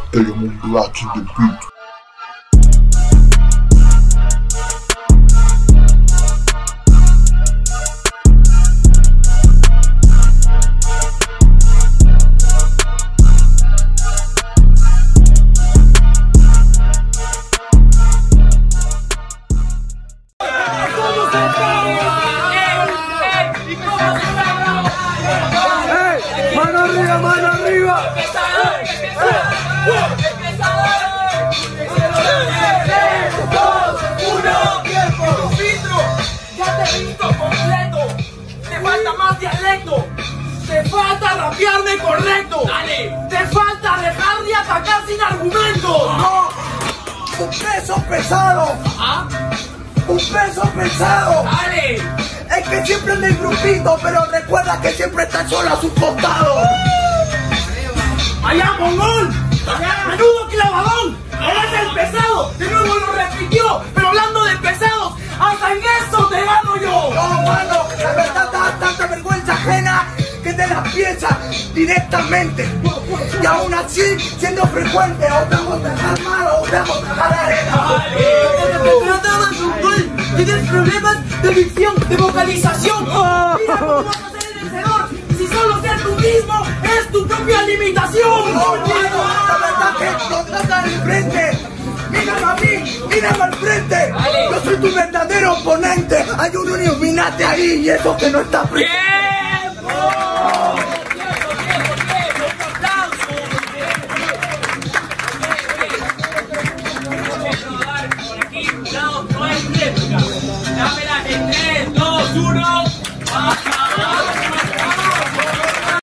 Element Black in the beat. ¡Mano arriba, mano arriba! ¡Ya te he visto completo! ¡Te falta más dialecto! ¡Te falta rapearme correcto! ¡Dale! ¡Te falta dejar de atacar sin argumentos! ¡No! ¡Un peso pesado! ¿Ah? ¡Un peso pesado! ¡Dale! Es que siempre anda en grupito, pero recuerda que siempre está solo a su costado. ¡Allá, mongol! ¡Menudo clavadón! ¡Ahora es el pesado! ¡De nuevo lo repitió! ¡Pero hablando de pesados! ¡Hasta en eso te gano yo! No, mano, la verdad da tanta vergüenza ajena que te la piensas directamente. Y aún así, siendo frecuente, o te hago dejar mal o te hago dejar arena. Tienes problemas de dicción, de vocalización. Mira cómo vas a ser el vencedor. Si solo ser tú mismo es tu propia limitación. No, mano, la verdad que no trata de frente. Mírame a mí, mírame al frente. Yo soy tu verdadero oponente. Hay un Illuminati ahí y eso que no está presente.